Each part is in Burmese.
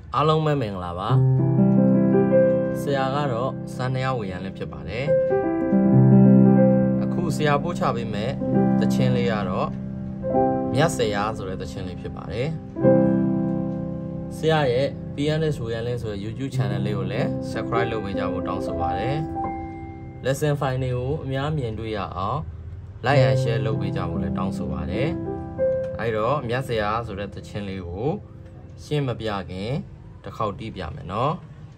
အားလုံးပဲမင်္ဂလာပါဆရာကတော့စံနှရဝေရန်လည်းဖြစ်ပါတယ်အခုဆရာပို့ချပေးမဲ့သချင်းလေးကတော့မြတ်ဆရာဆိုတဲ့သချင်းလေးဖြစ်ပါတယ်ဆရာရဲ့ PNS ဝေရန်လေးဆိုတဲ့ YouTube channel လေးကိုလည်း subscribe လုပ်ပေးကြဖို့တောင်းဆိုပါတယ် lesson file တွေကိုအများမြင်တွေ့ရအောင် like and share လုပ်ပေးကြဖို့လည်းတောင်းဆိုပါတယ်အဲ့တော့မြတ်ဆရာဆိုတဲ့သချင်းလေးကိုရှင်းမပြခင်တစ်ခေါက်တီးပြမယ်နော်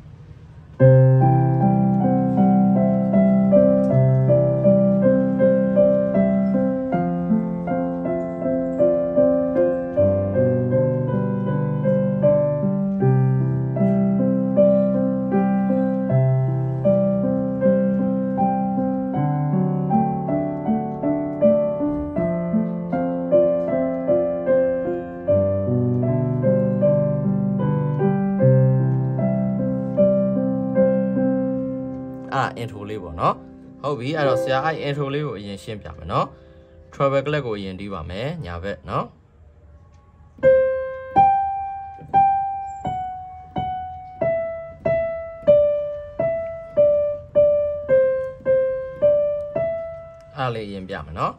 intro လေးပေါ့နော်ဟုတ်ပြီအဲ့တော့ဆရာအဲ့ intro လေးကိုအရင်ရှင်းပြမယ်နော် travel club ကိုအရင်တီးပါမယ်ညာဘက်နော်အဲ့လေးအရင်ပြမယ်နော်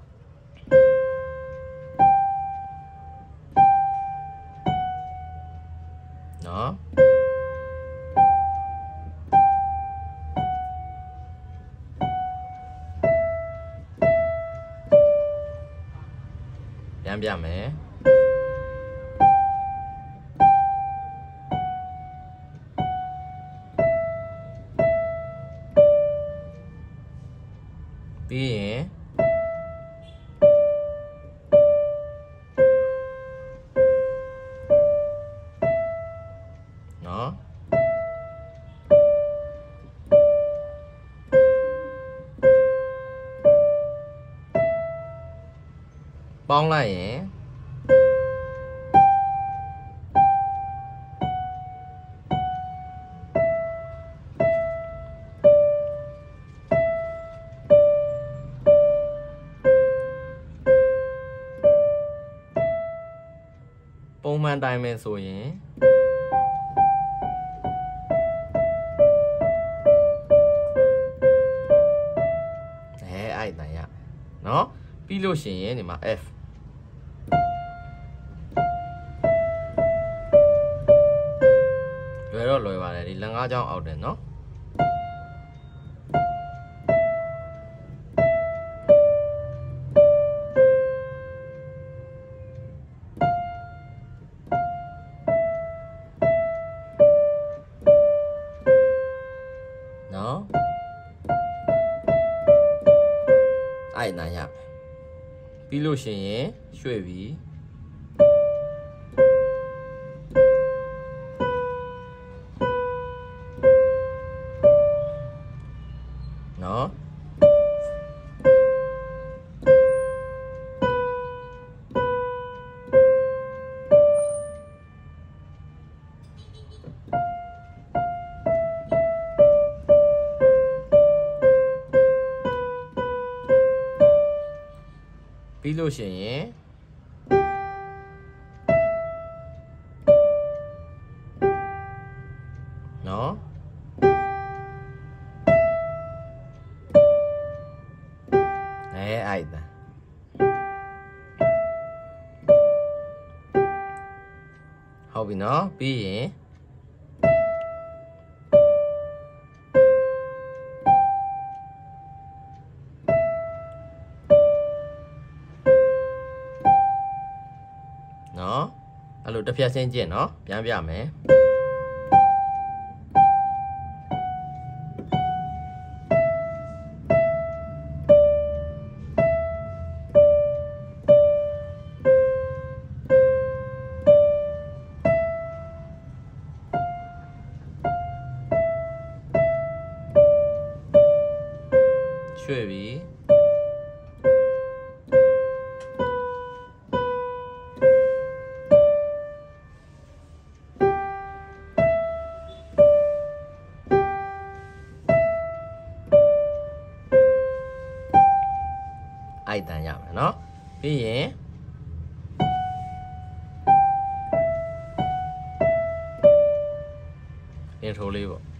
နော်ပြန်ပြမယ်ပြီးရင်နော်ပေါင်းလိုက်ရင်ပုံမှန်တိုင်းပဲဆိုရင်အဲ့တန်ရနော်ပြီးလို့ရှိရင်ဒီမှာ Fလွယ်တော့လွယ်ပါတယ်ဒီလက်ငါးချောင်းအောက်တယ်နော်နော်အဲ့နိုင်ရပြီးလို့ရှိရင်ရွှေ့ပြီးနော်ပြီးလို့ရှိရင်နော်အဲ့ဒါဟုတ်ပြီနော်ပြီးရင်နော်အဲ့လိုတစ်ဖြတ်ချင်းကျင့်နော်ပြန်ပြမယ်ရွှေ့ပြီးအိုက်တန်ရမယ်နော်ပြီးရင်နေထိုးလေးပေါ့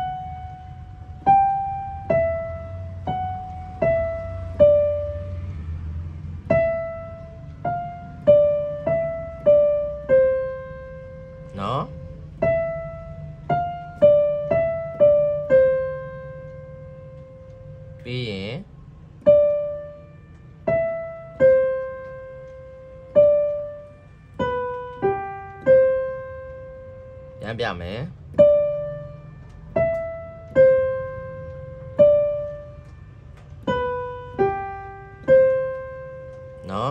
နော်ပြီးရင်ပြန်ပြမယ်နော်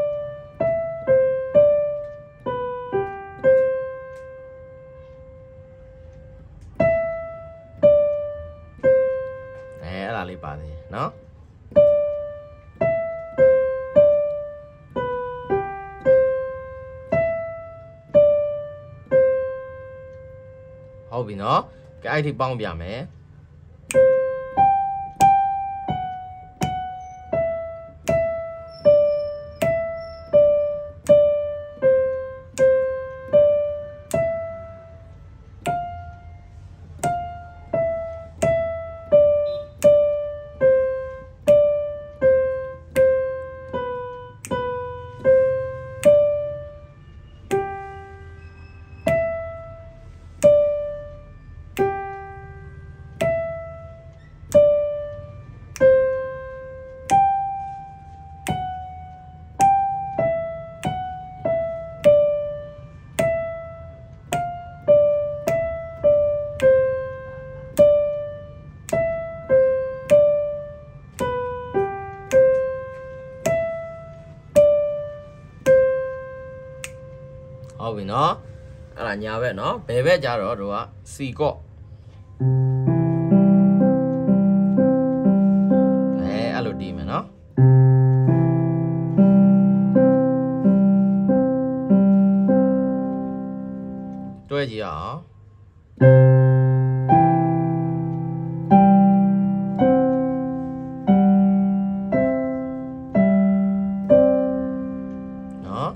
အဲ့ဒါလေးပါသေးနော်ဟုတ်ပြီနော်ကဲအဲ့ဒီပေါင်းပြမယ်ဟုတ်ပြီနော်အဲ့ဒါညာဘက်နော်ဘယ်ဘက်ကြတော့တို့ကစီကော့အဲ့လိုတီးမယ်နော်တွဲကြည့်အောင်နော်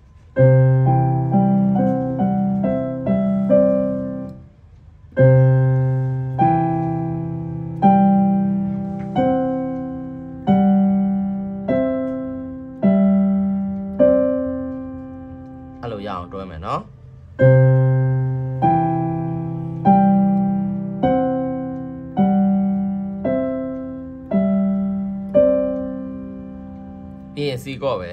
အဲ့လိုရအောင်တွဲမယ်နော်ပြီးရင်စီကော့ပဲ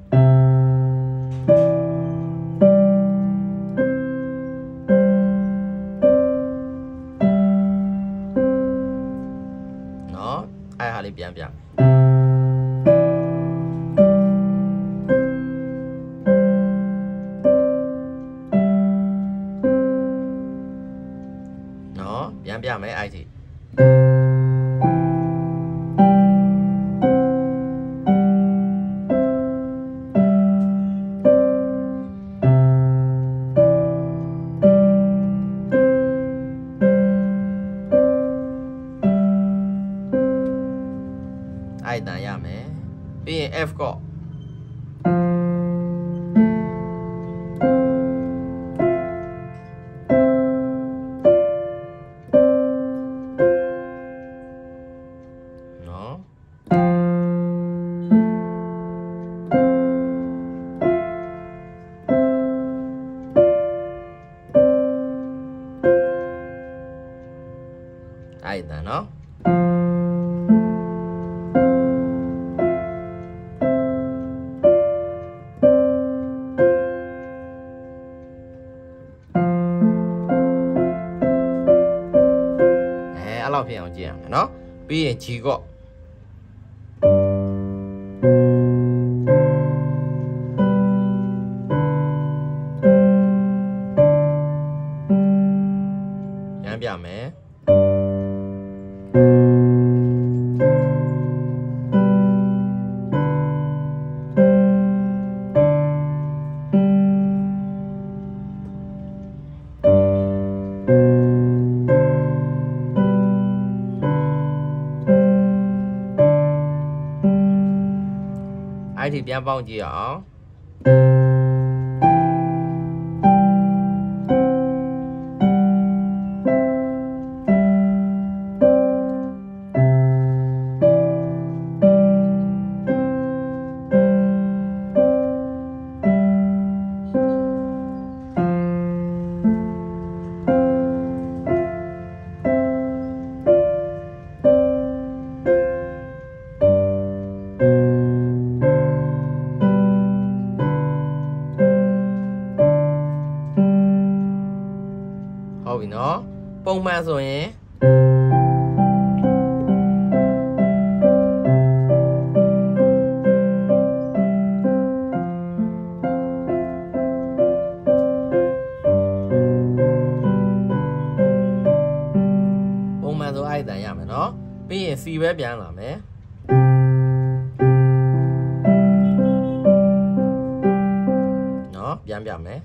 နော်အဲ့ဟာလေးပြန်ပြနော်ပြန်ပြမယ်အဲ့ဒီအဲ့တန်ရမယ်ပြီးရင် F ကော့နော်အဲ့တန်နော်အဲ့လောက်ဖြစ်အောင်ကြည့်ရမယ်နော်ပြီးရင် G ကော့ပြန်ပြမယ်အဲ့ဒီပြန်ပေါင်းကြည့်အောင်ပြီနော်ပုံမှန်ဆိုရင်အဲ့တန်ရမယ်နော်ပြီးရင် C ပဲပြန်လာမယ်နော်ပြန်ပြမယ်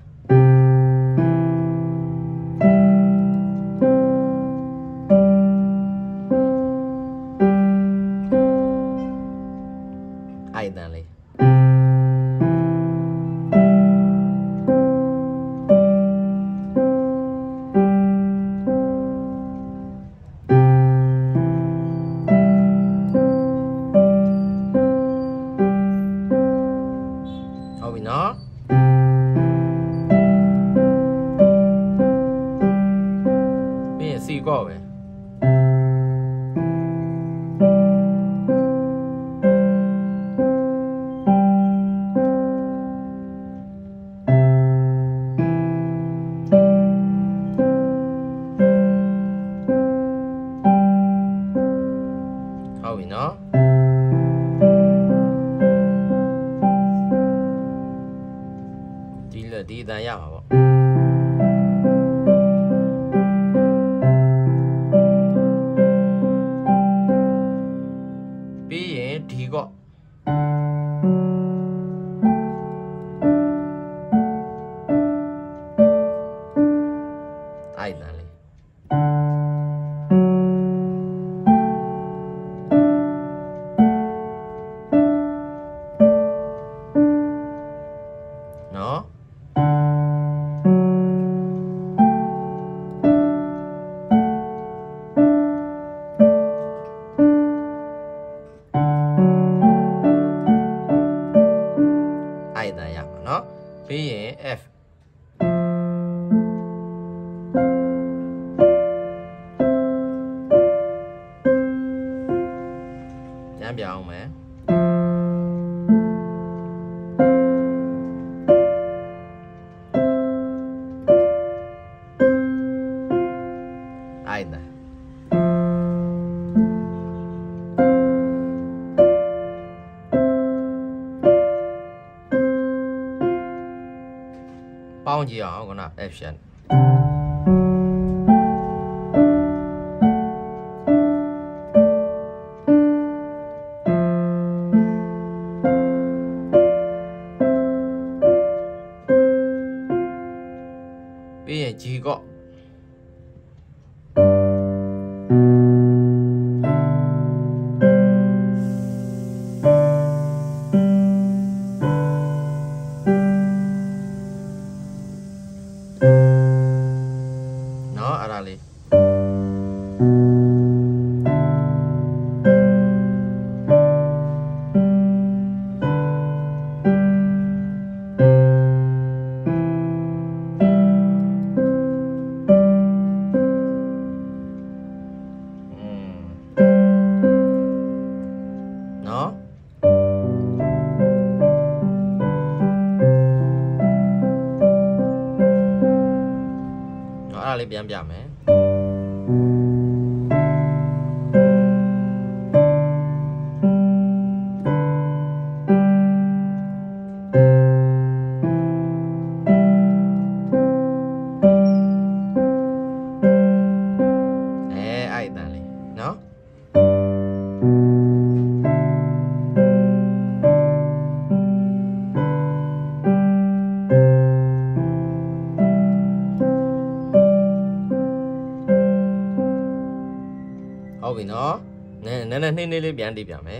အဲ့တန်လေးနော်ပြီးရင် C ကော့ပဲဟုတ်ပြီနော်ဒီအတန်ရမှာပေါ့ပြီးရင်ဒီကော့အဲ့တန်လေးနော်အဲ့တန်ရမှာနော်ပြီးရင် Fပြန်ပြအောင်မယ်အဲ့တန်ပေါင်းကြည့်အောင်ခုန F ရှန်ပြီးရင် G ကော့နော်အဲ့ဒါလေးနော်အဲ့ဒါလေးပြန်ပြမယ်အဲ့တန်လေးနော်ဟုတ်ပြီနော်နည်းနှင်းလေးပြန်တီးပြမယ်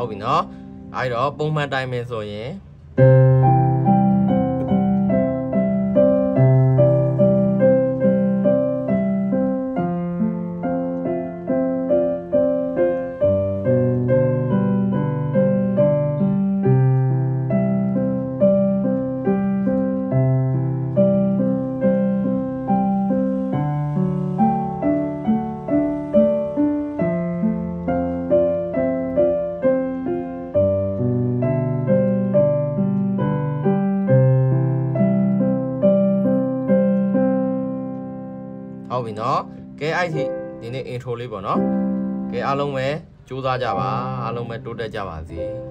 ဟုတ်ပြီနော်အဲ့တော့ပုံမှန်တိုင်းပဲဆိုရင်ဟုတ်ပြီနော်ကဲအဲ့ဒီနေ့ intro လေးပေါ့နော်ကဲအားလုံးပဲကြိုးစားကြပါအားလုံးပဲတိုးတက်ကြပါစေ